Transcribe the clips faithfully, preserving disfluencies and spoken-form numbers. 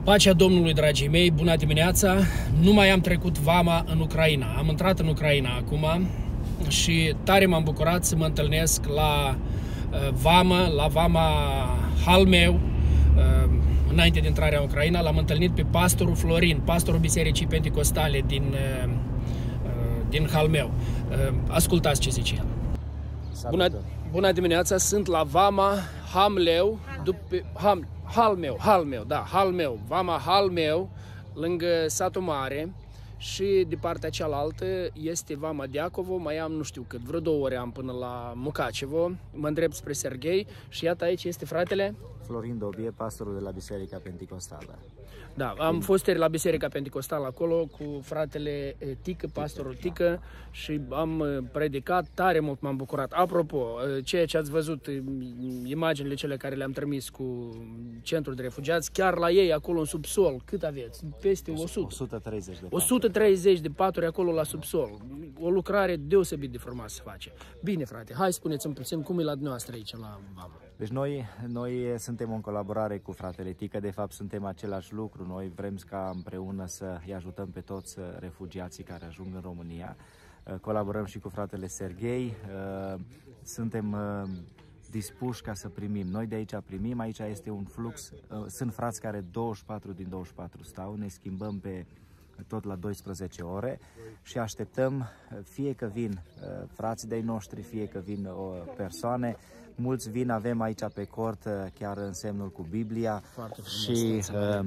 Pacea Domnului, dragii mei, bună dimineața! Nu mai am trecut vama în Ucraina. Am intrat în Ucraina acum și tare m-am bucurat să mă întâlnesc la uh, vamă, la vama Halmeu, uh, înainte de intrarea în Ucraina. L-am întâlnit pe pastorul Florin, pastorul Bisericii Pentecostale din, uh, din Halmeu. Uh, ascultați ce zice el. Bună, bună dimineața! Sunt la vama Halmeu, după Ham, Halmeu, Halmeu, da, Halmeu, vama Halmeu, lângă satul mare, și de partea cealaltă este vama Deacovo. Mai am, nu știu cât, vreo două ore am până la Mucacevo. Mă îndrept spre Serghei și iată aici este fratele Florin Dobie, pastorul de la Biserica Pentecostală. Da, am fost ieri la Biserica Pentecostală acolo cu fratele Tică, pastorul Tică, și am predicat, tare mult m-am bucurat. Apropo, ceea ce ați văzut, imaginile cele care le-am trimis cu centrul de refugiați, chiar la ei, acolo în subsol, cât aveți? Peste o sută. o sută treizeci de paturi. o sută treizeci de paturi acolo la subsol. O lucrare deosebit de frumoasă se face. Bine, frate, hai spuneți-mi puțin cum e la dumneavoastră aici la vamă. Deci noi, noi suntem în colaborare cu fratele Tică, de fapt suntem același lucru. Noi vrem ca împreună să-i ajutăm pe toți refugiații care ajung în România. Colaborăm și cu fratele Serghei, suntem dispuși ca să primim. Noi de aici primim, aici este un flux, sunt frați care douăzeci și patru din douăzeci și patru stau, ne schimbăm pe tot la douăsprezece ore și așteptăm, fie că vin frații de-ai noștri, fie că vin o persoane. Mulți vin, avem aici pe cort chiar în semnul cu Biblia și uh,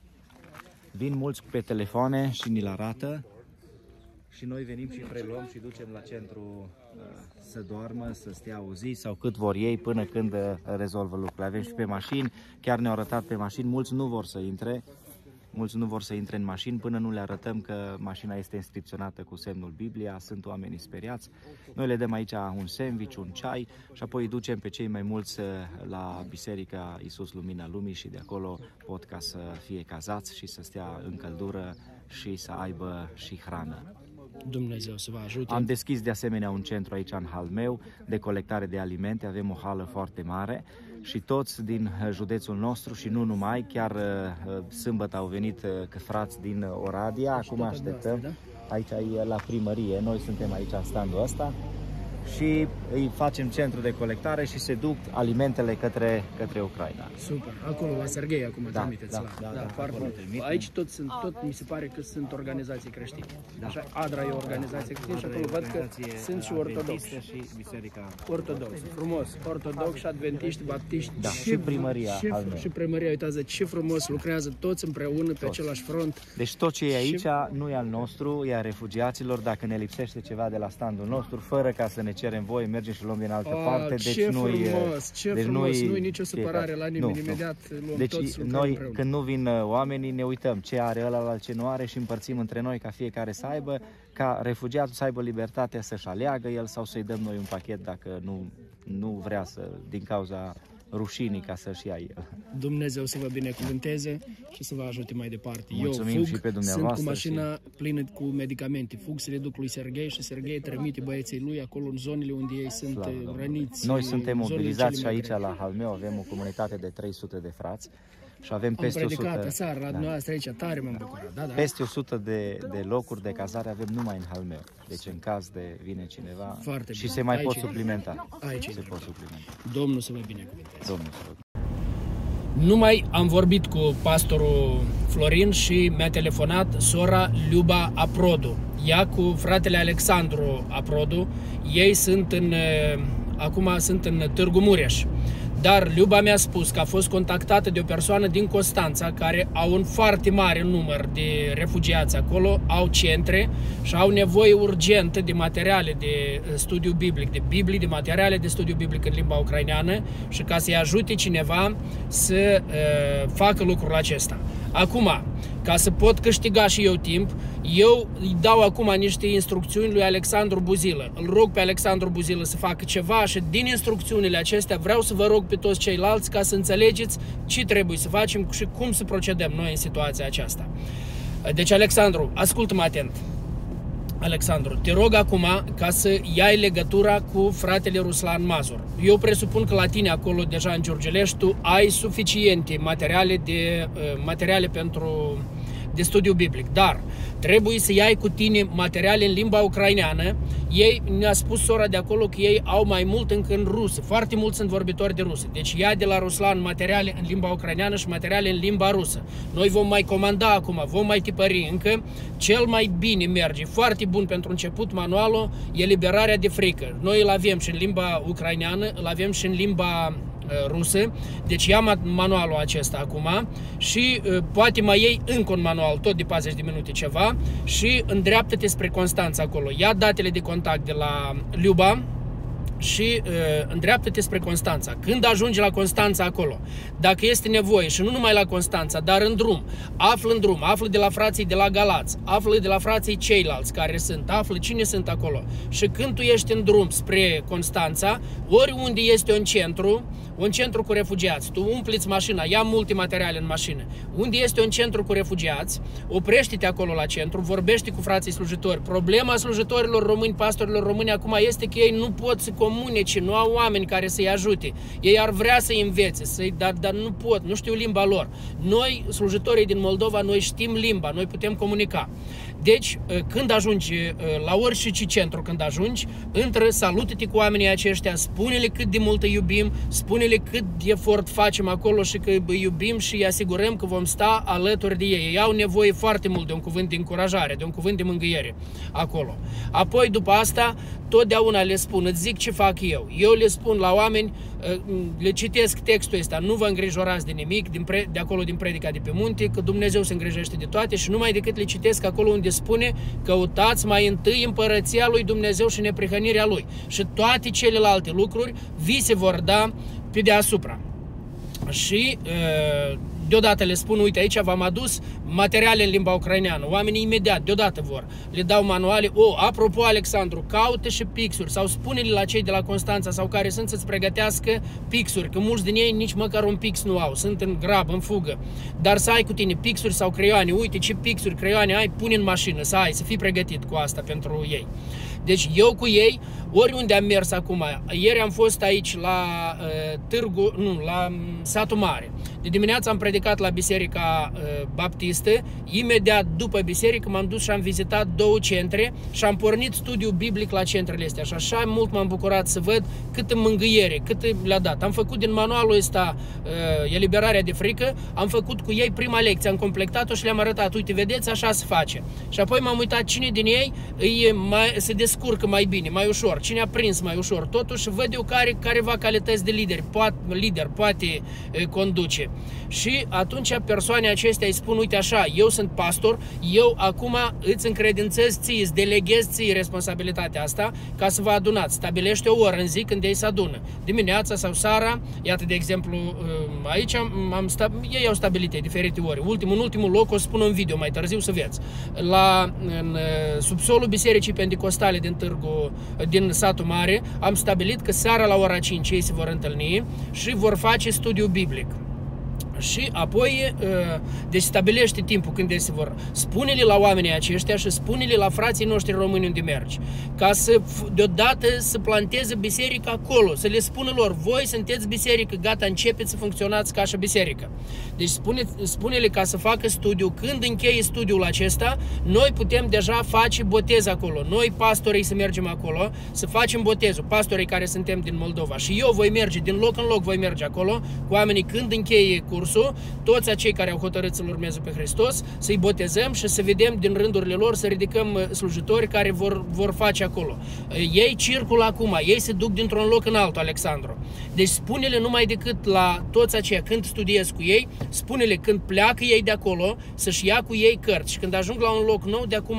vin mulți pe telefoane și ni-l arată și noi venim și preluăm și ducem la centru uh, să doarmă, să stea o zi sau cât vor ei până când uh, rezolvă lucrurile. Avem și pe mașini, chiar ne-au arătat pe mașini, mulți nu vor să intre. Mulți nu vor să intre în mașini până nu le arătăm că mașina este inscripționată cu semnul Biblia, sunt oamenii speriați. Noi le dăm aici un sandwich, un ceai și apoi îi ducem pe cei mai mulți la Biserica Iisus Lumina Lumii și de acolo pot ca să fie cazați și să stea în căldură și să aibă și hrană. Dumnezeu să vă ajute. Am deschis de asemenea un centru aici în Halmeu de colectare de alimente, avem o hală foarte mare și toți din județul nostru și nu numai, chiar sâmbătă au venit frați din Oradea, acum așteptăm, aici e la primărie, noi suntem aici în standul ăsta și îi facem centru de colectare și se duc alimentele către, către Ucraina. Super, acolo la Serghei acum da, trimiteți da, la... da, da, da, foarte mult. Aici tot, sunt, tot mi se pare că sunt organizații creștine. Da. Așa, Adra e o organizație creștină și acolo văd că sunt și ortodoxi. Și Biserica Ortodoxi, frumos, ortodoxi, adventiști, baptiști, da, și primăria. Și, și primăria, uitați ce frumos lucrează toți împreună pe toți. Același front. Deci tot ce e aici și... nu e al nostru, e al refugiaților. Dacă ne lipsește ceva de la standul nostru, fără ca să ne cerem voie, mergem și luăm din altă oh, parte. Deci ce nu frumos, ce deci frumos, nu e nicio supărare la nimeni, nu, imediat luăm deci toți noi împreună. Când nu vin oamenii, ne uităm ce are ăla, ce nu are și împărțim între noi ca fiecare să aibă, ca refugiatul să aibă libertatea să-și aleagă el sau să-i dăm noi un pachet dacă nu, nu vrea să, din cauza rușinii, ca să-și ia el. Dumnezeu să vă binecuvânteze și să vă ajute mai departe. Mulțumim. Eu fug, și pe dumneavoastră sunt cu mașina și... plină cu medicamente. Fug să le duc lui Serghei și Serghei trimite băieții lui acolo în zonele unde ei sunt Slavă răniți. Noi suntem mobilizați și aici la Halmeu, avem o comunitate de trei sute de frați. Și avem peste Am predicat o sută, aseară la da. dumneavoastră aici, tare m-am bucurat. Da, da. Peste o sută de, de locuri de cazare avem numai în Halmeu. Deci în caz de vine cineva foarte și bine. se mai aici pot suplimenta. Aici se pot suplimenta. Domnul să vă binecuvânteze. Domnul să vă Numai am vorbit cu pastorul Florin și mi-a telefonat sora Liuba Aprodu. Ea cu fratele Alexandru Aprodu. Ei sunt în, acum sunt în Târgu Mureș. Dar Liuba mi-a spus că a fost contactată de o persoană din Constanța care au un foarte mare număr de refugiați acolo, au centre și au nevoie urgentă de materiale de studiu biblic, de Biblii, de materiale de studiu biblic în limba ucraineană și ca să-i ajute cineva să uh, facă lucrul acesta. Acum, ca să pot câștiga și eu timp, eu îi dau acum niște instrucțiuni lui Alexandru Buzilă. Îl rog pe Alexandru Buzilă să facă ceva și din instrucțiunile acestea vreau să vă rog pe toți ceilalți ca să înțelegeți ce trebuie să facem și cum să procedăm noi în situația aceasta. Deci, Alexandru, ascultă-mă atent. Alexandru, te rog acum ca să iai legătura cu fratele Ruslan Mazur. Eu presupun că la tine acolo, deja în Giurgelești, tu ai suficiente materiale, de, materiale pentru de studiu biblic, dar trebuie să iai cu tine materiale în limba ucraineană. Ei, ne-a spus sora de acolo că ei au mai mult încă în rusă, foarte mulți sunt vorbitori de rusă. Deci ia de la Ruslan materiale în limba ucraineană și materiale în limba rusă. Noi vom mai comanda acum, vom mai tipări încă. Cel mai bine merge, foarte bun pentru început, manualul, e Liberarea de frică. Noi îl avem și în limba ucraineană, îl avem și în limba rusă, deci ia manualul acesta acum și uh, poate mai iei încă un manual, tot de patruzeci de minute ceva, și îndreaptă-te spre Constanța acolo. Ia datele de contact de la Luba și uh, îndreaptă-te spre Constanța. Când ajungi la Constanța acolo, dacă este nevoie, și nu numai la Constanța, dar în drum, află în drum, află de la frații de la Galați, află de la frații ceilalți care sunt, află cine sunt acolo. Și când tu ești în drum spre Constanța, oriunde este un centru, un centru cu refugiați, tu umpliți mașina, ia multe materiale în mașină. Unde este un centru cu refugiați, oprește-te acolo la centru, vorbește cu frații slujitori. Problema slujitorilor români, pastorilor români acum este că ei nu pot să comunice, nu au oameni care să-i ajute. Ei ar vrea să-i învețe, să dar, dar nu pot, nu știu limba lor. Noi, slujitorii din Moldova, noi știm limba, noi putem comunica. Deci, când ajungi la orice centru, când ajungi, intră, salută-te cu oamenii aceștia, spune-le cât de mult îi iubim, spune-le cât de efort facem acolo și că îi iubim și îi asigurăm că vom sta alături de ei. Ei au nevoie foarte mult de un cuvânt de încurajare, de un cuvânt de mângâiere acolo. Apoi, după asta, totdeauna le spun, îți zic ce fac eu. Eu le spun la oameni, le citesc textul ăsta, nu vă îngrijorați de nimic, din pre, de acolo din Predica de pe munte, că Dumnezeu se îngrijește de toate și numai decât le citesc acolo unde spune, căutați mai întâi împărăția lui Dumnezeu și neprihănirea lui. Și toate celelalte lucruri vi se vor da pe deasupra. Și deodată le spun, uite, aici v-am adus materiale în limba ucraineană. Oamenii imediat, deodată vor. Le dau manuale. O, apropo, Alexandru, caută și pixuri sau spune-le la cei de la Constanța sau care sunt să-ți pregătească pixuri, că mulți din ei nici măcar un pix nu au. Sunt în grab, în fugă. Dar să ai cu tine pixuri sau creioane. Uite ce pixuri, creioane ai, pune în mașină, să ai, să fii pregătit cu asta pentru ei. Deci eu cu ei, oriunde am mers acum, ieri am fost aici la uh, Târgu, nu, la Satul Mare. De dimineață am predicat la Biserica uh, Baptistă, imediat după biserică m-am dus și am vizitat două centre și am pornit studiul biblic la centrele astea și așa mult m-am bucurat să văd câtă mângâiere, cât le-a dat. Am făcut din manualul ăsta uh, Eliberarea de frică, am făcut cu ei prima lecție, am completat-o și le-am arătat, uite, vedeți, așa se face. Și apoi m-am uitat cine din ei îi mai, se descurcă mai bine, mai ușor, cine a prins mai ușor, totuși văd eu care, careva calități de lider, poate, lider poate uh, conduce. Și atunci persoane acestea îi spun, uite așa, eu sunt pastor, eu acum îți încredințez ție, îți deleghez ție responsabilitatea asta ca să vă adunați. Stabilește o oră în zi când ei se adună. Dimineața sau seara, iată de exemplu, aici am ei au stabilit diferite ore. Ultimul, în ultimul loc o spun în video mai târziu să vedeți. La în subsolul Bisericii Pentecostale din Târgu, din Satul Mare, am stabilit că seara la ora cinci ei se vor întâlni și vor face studiu biblic. Și apoi, deci stabilește timpul când se vor. Spune-le la oamenii aceștia și spune-le la frații noștri români unde mergi. Ca să, deodată, să planteze biserica acolo. Să le spună lor, voi sunteți biserică, gata, începeți să funcționați ca și biserică. Deci spune, spune-le ca să facă studiu. Când încheie studiul acesta, noi putem deja face botez acolo. Noi, pastorii, să mergem acolo, să facem botezul. Pastorii care suntem din Moldova. Și eu voi merge, din loc în loc voi merge acolo, cu oamenii când încheie cursul, toți acei care au hotărât să-L urmeze pe Hristos, să-i botezăm și să vedem din rândurile lor, să ridicăm slujitori care vor, vor face acolo. Ei circulă acum, ei se duc dintr-un loc în altul, Alexandru. Deci spune-le numai decât la toți aceia, când studiezi cu ei, spune-le când pleacă ei de acolo, să-și ia cu ei cărți și când ajung la un loc nou, de acum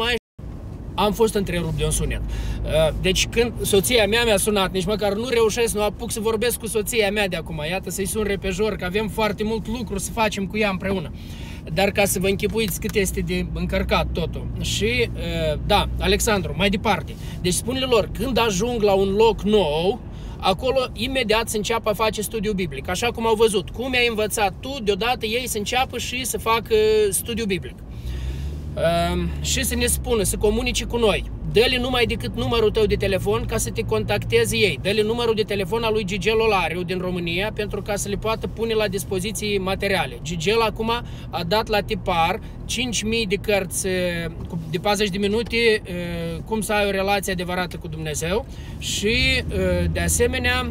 am fost întrerupt de un sunet. Deci când soția mea mi-a sunat, nici măcar nu reușesc, nu apuc să vorbesc cu soția mea de acum. Iată, să-i sun repejor, că avem foarte mult lucru să facem cu ea împreună. Dar ca să vă închipuiți cât este de încărcat totul. Și, da, Alexandru, mai departe. Deci spune-le lor, când ajung la un loc nou, acolo imediat să înceapă a face studiu biblic. Așa cum au văzut. Cum ai învățat tu, deodată ei să înceapă și să facă studiu biblic. și să ne spună, să comunice cu noi. Dă-le numai decât numărul tău de telefon ca să te contacteze ei. Dă-le numărul de telefon al lui Gigel Olariu din România pentru ca să le poată pune la dispoziție materiale. Gigel acum a dat la tipar cinci mii de cărți de patruzeci de minute cum să ai o relație adevărată cu Dumnezeu și de asemenea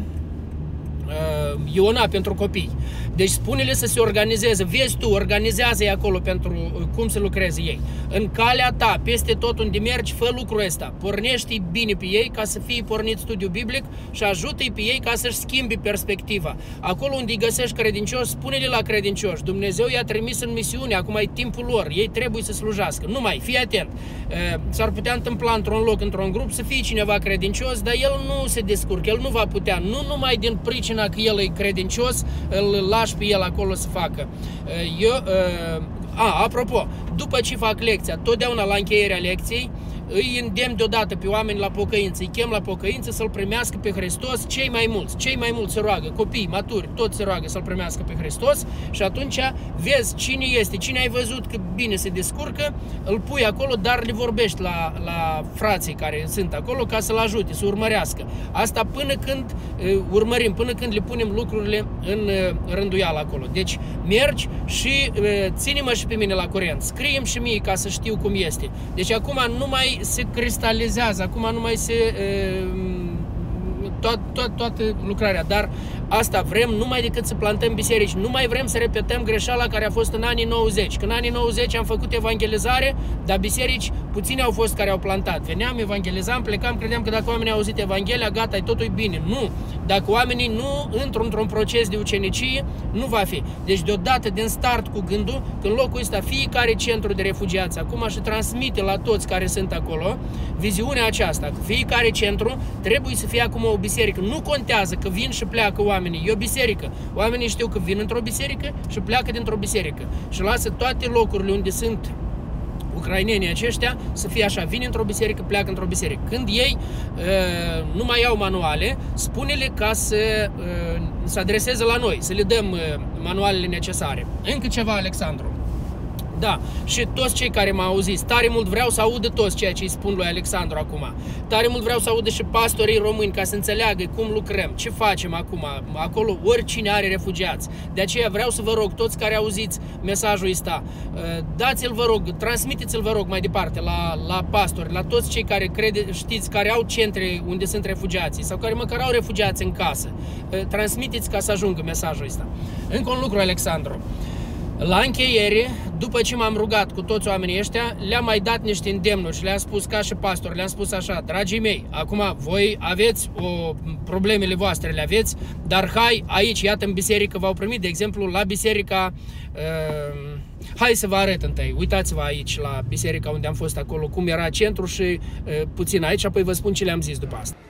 Iona pentru copii. Deci spune-le să se organizeze. Vezi tu, organizează-i acolo pentru cum să lucreze ei. În calea ta, peste tot unde mergi, fă lucrul ăsta. Pornește-i bine pe ei ca să fie pornit studiu biblic și ajută-i pe ei ca să-și schimbi perspectiva. Acolo unde îi găsești credincioși, spune-le la credincioși. Dumnezeu i-a trimis în misiune, acum e timpul lor, ei trebuie să slujească. Numai, fii atent. S-ar putea întâmpla într-un loc, într-un grup, să fie cineva credincios, dar el nu se descurcă, el nu va putea, nu numai din pricina că el e credincios, îl lași pe el acolo să facă. Eu, a, apropo, după ce fac lecția, totdeauna la încheierea lecției, îi îndemn deodată pe oameni la pocăință, îi chem la pocăință să-L primească pe Hristos cei mai mulți. Cei mai mulți se roagă, copii, maturi, toți se roagă să-L primească pe Hristos și atunci vezi cine este, cine ai văzut că bine se descurcă, îl pui acolo, dar le vorbești la, la frații care sunt acolo ca să-L ajute, să urmărească. Asta până când uh, urmărim, până când le punem lucrurile în uh, rânduială acolo. Deci mergi și uh, ține-mă și pe mine la curent, scrie-mi și mie ca să știu cum este. Deci acum nu mai se cristalizează, acum nu mai se toată, toată, toată lucrarea, dar asta vrem numai decât să plantăm biserici, nu mai vrem să repetăm greșeala care a fost în anii nouăzeci. Când în anii nouăzeci am făcut evangelizare, dar biserici puține au fost care au plantat. Veneam, evangelizam, plecam, credeam că dacă oamenii au auzit Evanghelia, gata, totul e bine. Nu! Dacă oamenii nu intră într-un proces de ucenicie, nu va fi. Deci deodată, din start cu gândul, că în locul ăsta fiecare centru de refugiați acum și transmite la toți care sunt acolo viziunea aceasta, că fiecare centru trebuie să fie acum o biserică. Nu contează că vin și pleacă oamenii, e o biserică. Oamenii știu că vin într-o biserică și pleacă dintr-o biserică și lasă toate locurile unde sunt ucrainenii aceștia să fie așa, vin într-o biserică, pleacă într-o biserică. Când ei uh, nu mai au manuale, spune-le ca să uh, se adreseze la noi, să le dăm uh, manualele necesare. Încă ceva, Alexandru. Da, și toți cei care m-au auzit, tare mult vreau să audă toți ceea ce îi spun lui Alexandru acum. Tare mult vreau să audă și pastorii români ca să înțeleagă cum lucrăm, ce facem acum, acolo oricine are refugiați. De aceea vreau să vă rog, toți care auziți mesajul ăsta, dați-l, vă rog, transmiteți-l, vă rog, mai departe la, la pastori, la toți cei care crede, știți, care au centre unde sunt refugiații sau care măcar au refugiați în casă. Transmiteți ca să ajungă mesajul ăsta. Încă un lucru, Alexandru. La încheiere, după ce m-am rugat cu toți oamenii ăștia, le-am mai dat niște îndemnuri și le-am spus ca și pastor, le-am spus așa: dragii mei, acum voi aveți o, problemele voastre, le aveți, dar hai aici, iată în biserică v-au primit, de exemplu, la biserica, uh, hai să vă arăt întâi, uitați-vă aici la biserica unde am fost acolo, cum era centru și uh, puțin aici, apoi vă spun ce le-am zis după asta.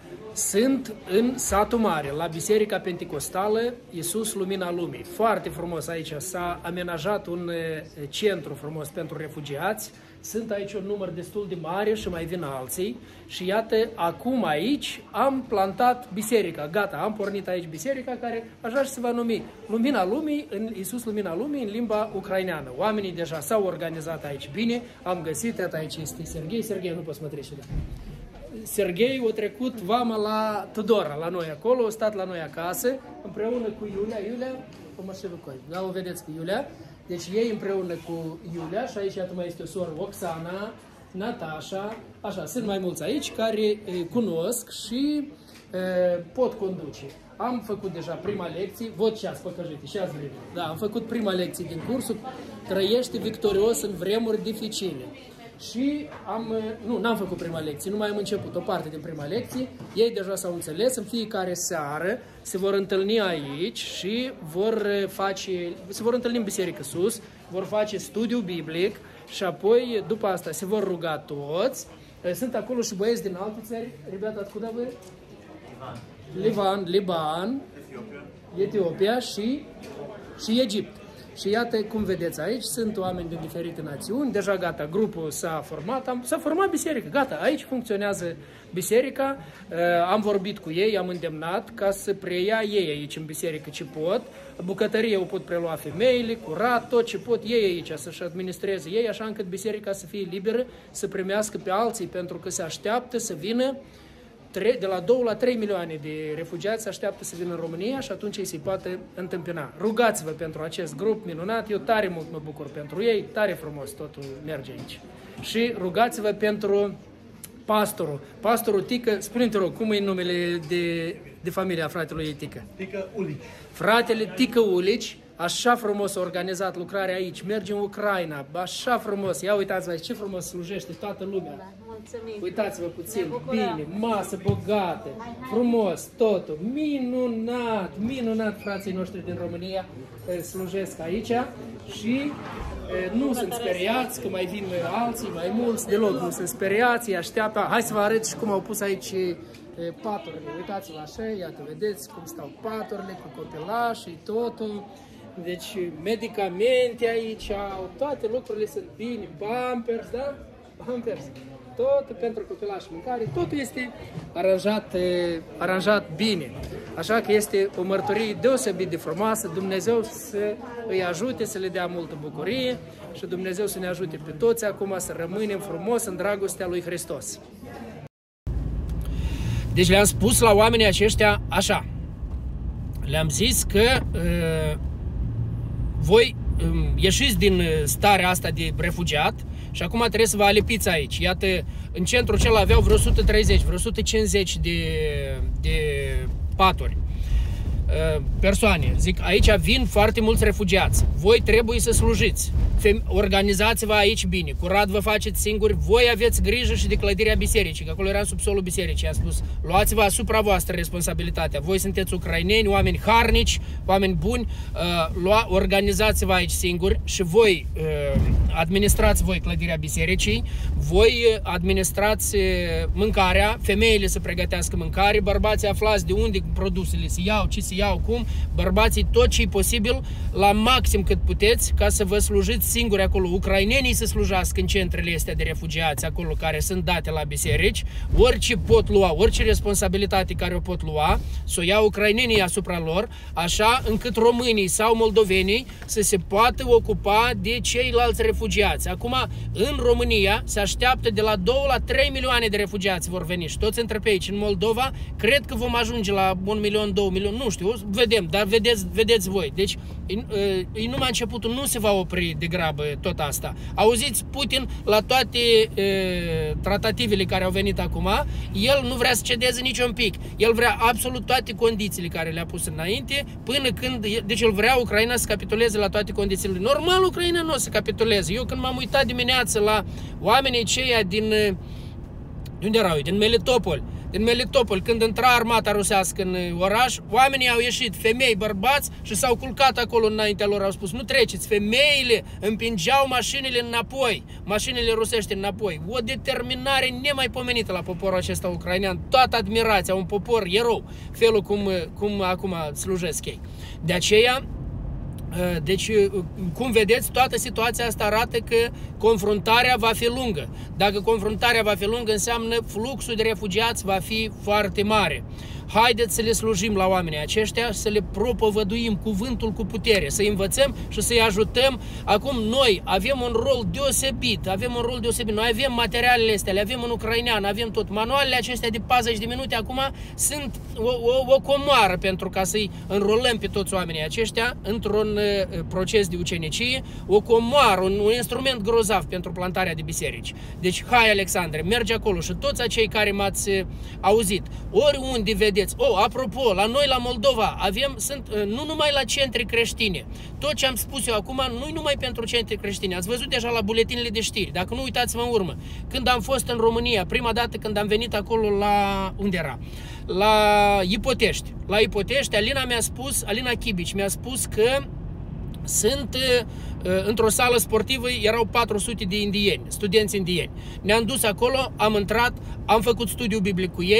Sunt în satul mare, la Biserica Pentecostală Iisus Lumina Lumii. Foarte frumos aici, s-a amenajat un centru frumos pentru refugiați. Sunt aici un număr destul de mare și mai vin alții. Și iată, acum aici am plantat biserica. Gata, am pornit aici biserica care așa se va numi Lumina Lumii, în Iisus Lumina Lumii, în limba ucraineană. Oamenii deja s-au organizat aici bine. Am găsit, iată aici este Serghei. Serghei, nu poți să mă treci de Serghei a trecut vama la Tudora, la noi acolo, a stat la noi acasă, împreună cu Iulia. Iulia, o mașină cu ei, da, o vedeți cu Iulia. Deci ei împreună cu Iulia și aici iată mai este o soră, Oxana, Natasha, așa, sunt mai mulți aici care e, cunosc și e, pot conduce. Am făcut deja prima lecție, văd ce ați păcăjite, și ați vreme. Da, am făcut prima lecție din cursul Trăiește victorios în vremuri dificile. Și am, nu, n-am făcut prima lecție, nu mai am început o parte din prima lecție. Ei deja s-au înțeles, în fiecare seară se vor întâlni aici și vor face, se vor întâlni în biserică sus, vor face studiu biblic și apoi după asta se vor ruga toți. Sunt acolo și băieți din alte țări, rебята, откуда вы? Liban, Liban, Etiopia și, și Egipt. Și iată cum vedeți aici, sunt oameni din diferite națiuni, deja gata, grupul s-a format, s-a format biserică, gata, aici funcționează biserica, am vorbit cu ei, am îndemnat ca să preia ei aici în biserică ce pot, bucătărie o pot prelua femeile, curat, tot ce pot ei aici să-și administreze ei, așa încât biserica să fie liberă, să primească pe alții, pentru că se așteaptă să vină de la două la trei milioane de refugiați așteaptă să vină în România și atunci ei se poate întâmpina. Rugați-vă pentru acest grup minunat, eu tare mult mă bucur pentru ei, tare frumos totul merge aici. Și rugați-vă pentru pastorul. Pastorul Tică, spune-te rog, cum e numele de, de familia fratelui Tică? Tică Ulici. Fratele Tică Ulici, așa frumos a organizat lucrarea aici, merge în Ucraina, așa frumos, ia uitați-vă aici, ce frumos slujește toată lumea. Da, mulțumim. Uitați-vă puțin, bine, masă bogată, frumos, totul, minunat, minunat frații noștri din România slujesc aici și nu sunt speriați că mai vin alții, mai mulți, deloc nu sunt speriați, îi așteaptă. Hai să vă arăt și cum au pus aici paturile, uitați-vă așa, iată, vedeți cum stau paturile cu copilașii, totul. Deci medicamente aici, toate lucrurile sunt bine, bumpers, da? Bumpers. Tot pentru copilași, mâncare, totul este aranjat, aranjat bine. Așa că este o mărturie deosebit de frumoasă, Dumnezeu să îi ajute, să le dea multă bucurie și Dumnezeu să ne ajute pe toți acum să rămânem frumos în dragostea lui Hristos. Deci le-am spus la oamenii aceștia așa, le-am zis că uh, voi uh, ieșiți din starea asta de refugiat și acum trebuie să vă alipiți aici. Iată, în centrul acela aveau vreo o sută treizeci, vreo o sută cincizeci de, de paturi, persoane. Zic, aici vin foarte mulți refugiați. Voi trebuie să slujiți. Organizați-vă aici bine. Curat vă faceți singuri. Voi aveți grijă și de clădirea bisericii, că acolo era în subsolul bisericii. Am spus, luați-vă asupra voastră responsabilitatea. Voi sunteți ucraineni, oameni harnici, oameni buni. Uh, Organizați-vă aici singuri și voi uh, administrați voi clădirea bisericii. Voi administrați mâncarea. Femeile să pregătească mâncare. Bărbații aflați de unde produsele se iau, ce se iau, cum. Bărbații tot ce e posibil, la maxim cât puteți, ca să vă slujiți singuri acolo. Ucrainenii să slujească în centrele astea de refugiați, acolo care sunt date la biserici. Orice pot lua, orice responsabilitate care o pot lua, să o ia ucrainenii asupra lor, așa încât românii sau moldovenii să se poată ocupa de ceilalți refugiați. Acum, în România, se așteaptă de la două la trei milioane de refugiați vor veni și toți între pe aici. În Moldova, cred că vom ajunge la un milion, două milioane, nu știu, vedem, dar vedeți, vedeți voi. Deci, e numai începutul, nu se va opri de grabă tot asta. Auziți, Putin, la toate e, tratativele care au venit acum, el nu vrea să cedeze niciun pic. El vrea absolut toate condițiile care le-a pus înainte, până când, deci el vrea Ucraina să capituleze la toate condițiile. Normal, Ucraina nu o să capituleze. Eu când m-am uitat dimineața la oamenii ceia din, de unde erau? Din Melitopol. Din Melitopol, când intra armata rusească în oraș, oamenii au ieșit, femei, bărbați, și s-au culcat acolo înaintea lor, au spus, nu treceți, femeile împingeau mașinile înapoi, mașinile rusești înapoi. O determinare nemaipomenită la poporul acesta ucrainean, toată admirația, un popor erou, felul cum, cum acum slujesc ei. De aceea, deci, cum vedeți, toată situația asta arată că confruntarea va fi lungă. Dacă confruntarea va fi lungă, înseamnă fluxul de refugiați va fi foarte mare. Haideți să le slujim la oamenii aceștia, să le propovăduim cuvântul cu putere, să-i învățăm și să-i ajutăm. Acum noi avem un rol deosebit, avem un rol deosebit. Noi avem materialele astea, le avem în ucrainean, avem tot. Manualele acestea de patruzeci de minute acum sunt o, o, o comoară pentru ca să-i înrolăm pe toți oamenii aceștia într-un uh, proces de ucenicie, o comoară, un, un instrument grozav pentru plantarea de biserici. Deci, hai, Alexandre, mergi acolo și toți acei care m-ați uh, auzit, oriunde vedeți. Oh, apropo, la noi la Moldova avem, sunt nu numai la centre creștine. Tot ce am spus eu acum nu numai pentru centre creștine. Ați văzut deja la buletinele de știri. Dacă nu, uitați-vă în urmă. Când am fost în România, prima dată când am venit acolo la... unde era? La Ipotești. La Ipotești, Alina mi-a spus, Alina Chibici mi-a spus că sunt într-o sală sportivă, erau patru sute de indieni, studenți indieni. Ne-am dus acolo, am intrat, am făcut studiu biblic cu ei,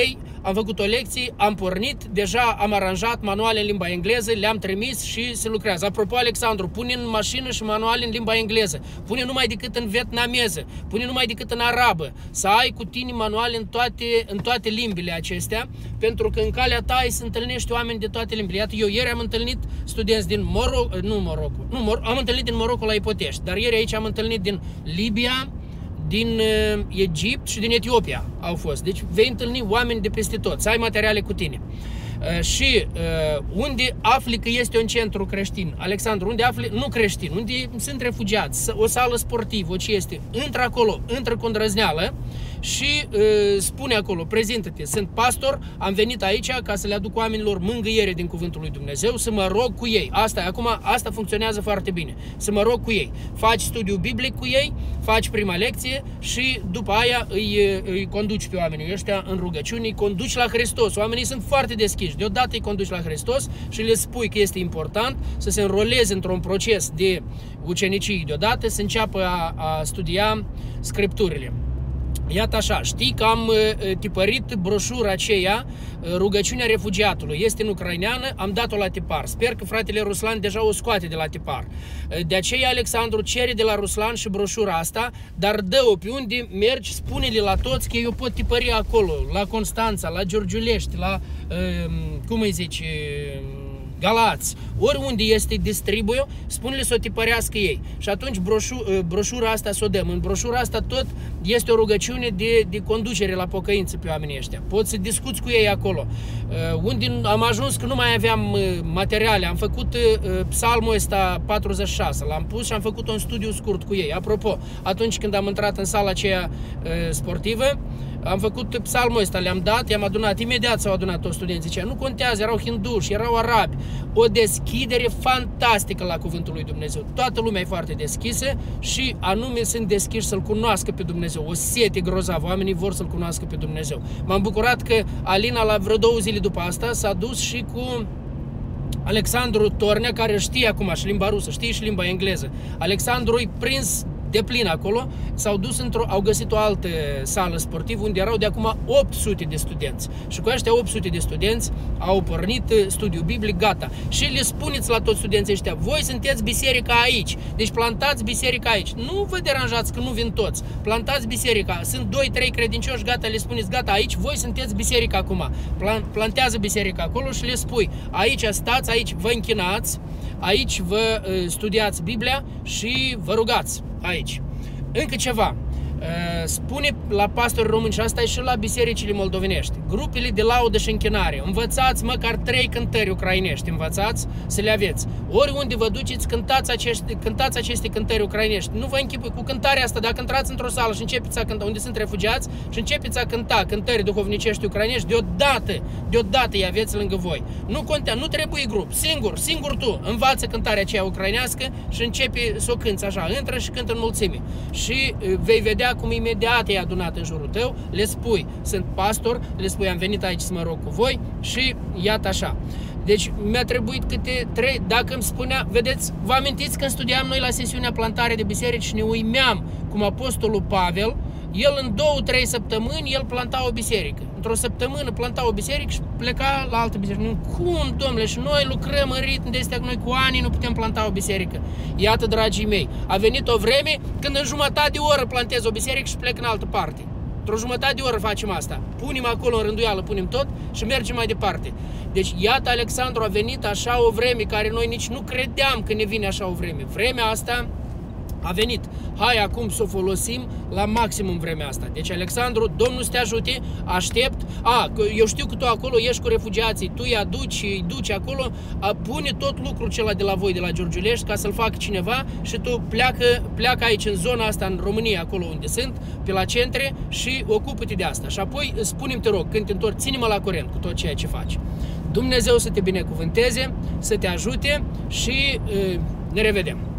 am făcut o lecție, am pornit, deja am aranjat manuale în limba engleză, le-am trimis și se lucrează. Apropo, Alexandru, pune în mașină și manuale în limba engleză, pune numai decât în vietnameză, pune numai decât în arabă, să ai cu tine manuale în toate, în toate limbile acestea, pentru că în calea ta ai să întâlnești oameni de toate limbile. Iată, eu ieri am întâlnit studenți din Moroc, nu Moroc, nu, Mor am întâlnit din Morocco la Ipotești, dar ieri aici am întâlnit din Libia, din uh, Egipt și din Etiopia au fost. Deci vei întâlni oameni de peste tot, să ai materiale cu tine. Uh, și uh, unde afli că este un centru creștin, Alexandru, unde afli, nu creștin, unde sunt refugiați, o sală sportivă, o ce este, intră acolo, intră cu îndrăzneală și uh, spune acolo, prezintă-te, sunt pastor, am venit aici ca să le aduc oamenilor mângâiere din cuvântul lui Dumnezeu, să mă rog cu ei. Asta, acum, asta funcționează foarte bine, să mă rog cu ei. Faci studiu biblic cu ei, faci prima lecție și după aia îi, îi conduci pe oamenii ăștia în rugăciuni, îi conduci la Hristos. Oamenii sunt foarte deschiși, deodată îi conduci la Hristos și le spui că este important să se înroleze într-un proces de ucenicie deodată, să înceapă a, a studia Scripturile. Iată așa, știi că am uh, tipărit broșura aceea, uh, rugăciunea refugiatului, este în ucraineană, am dat-o la tipar. Sper că fratele Ruslan deja o scoate de la tipar. Uh, de aceea, Alexandru, cere de la Ruslan și broșura asta, dar dă-o pe unde mergi, spune-le la toți că eu pot tipări acolo, la Constanța, la Giurgiulești, la, uh, cum îi zici, uh, Galați, oriunde este distribuie, spune-le să o tipărească ei. Și atunci broșu, broșura asta să o dăm. În broșura asta tot este o rugăciune de, de conducere la pocăință pe oamenii ăștia. Poți să discuți cu ei acolo. Uh, unde am ajuns că nu mai aveam uh, materiale, am făcut uh, psalmul ăsta patruzeci și șase, l-am pus și am făcut un studiu scurt cu ei. Apropo, atunci când am intrat în sala aceea uh, sportivă, am făcut psalmul ăsta, le-am dat, i-am adunat, imediat s-au adunat toți studenții aceia. Nu contează, erau hinduși, erau arabi. O deschidere fantastică la cuvântul lui Dumnezeu. Toată lumea e foarte deschisă și anume sunt deschiși să-L cunoască pe Dumnezeu. O sete grozavă, oamenii vor să-L cunoască pe Dumnezeu. M-am bucurat că Alina, la vreo două zile după asta, s-a dus și cu Alexandru Tornea, care știe acum și limba rusă, știe și limba engleză. Alexandru e prins de plin acolo, s-au dus într-o, au găsit o altă sală sportivă unde erau de acum opt sute de studenți. Și cu aceștia opt sute de studenți au pornit studiu biblic, gata. Și le spuneți la toți studenții ăștia, voi sunteți biserica aici, deci plantați biserica aici. Nu vă deranjați că nu vin toți, plantați biserica, sunt doi trei credincioși, gata, le spuneți, gata, aici voi sunteți biserica acum. Plan, plantează biserica acolo și le spui, aici stați, aici vă închinați, aici vă uh, studiați Biblia și vă rugați. Aici. Încă ceva. Spune la pastorii români, și asta e și la bisericile moldovenești, grupele de laudă și închinare, învățați măcar trei cântări ucrainești, învățați să le aveți. Oriunde vă duceți, cântați, acești, cântați aceste cântări ucrainești. Nu vă închipui cu cântarea asta, dacă intrați într-o sală și începeți a cânta, unde sunt refugiați, și începeți a cânta cântări duhovnicești ucrainești, deodată, deodată îi aveți lângă voi. Nu contează, nu trebuie grup, singur, singur tu, învață cântarea aceea ucrainească și începe să o cânți așa, intră și cântă în mulțime. Și vei vedea cum imediat e adunat în jurul tău, le spui, sunt pastor, le spui, am venit aici să mă rog cu voi și iată așa. Deci mi-a trebuit câte trei, dacă îmi spunea, vedeți, vă amintiți când studiam noi la sesiunea plantare de biserici și ne uimeam cum apostolul Pavel, el în două, trei săptămâni, el planta o biserică. Într-o săptămână planta o biserică și pleca la altă biserică. Cum, domnule, și noi lucrăm în ritm de astea, noi cu ani nu putem planta o biserică. Iată, dragii mei, a venit o vreme când în jumătate de oră plantez o biserică și plec în altă parte. Într-o jumătate de oră facem asta. Punem acolo în rânduială, punem tot și mergem mai departe. Deci, iată, Alexandru, a venit așa o vreme care noi nici nu credeam că ne vine așa o vreme. Vremea asta a venit. Hai acum să o folosim la maxim în vremea asta. Deci, Alexandru, Domnul să te ajute, aștept. A, eu știu că tu acolo ești cu refugiații, tu îi aduci, îi duci acolo, a, pune tot lucrul acela de la voi, de la Giurgiulești, ca să-l facă cineva și tu pleacă, pleacă aici, în zona asta, în România, acolo unde sunt, pe la centre și ocupă-te de asta. Și apoi spune-mi, te rog, când te întorci, ține-mă la curent cu tot ceea ce faci. Dumnezeu să te binecuvânteze, să te ajute și uh, ne revedem.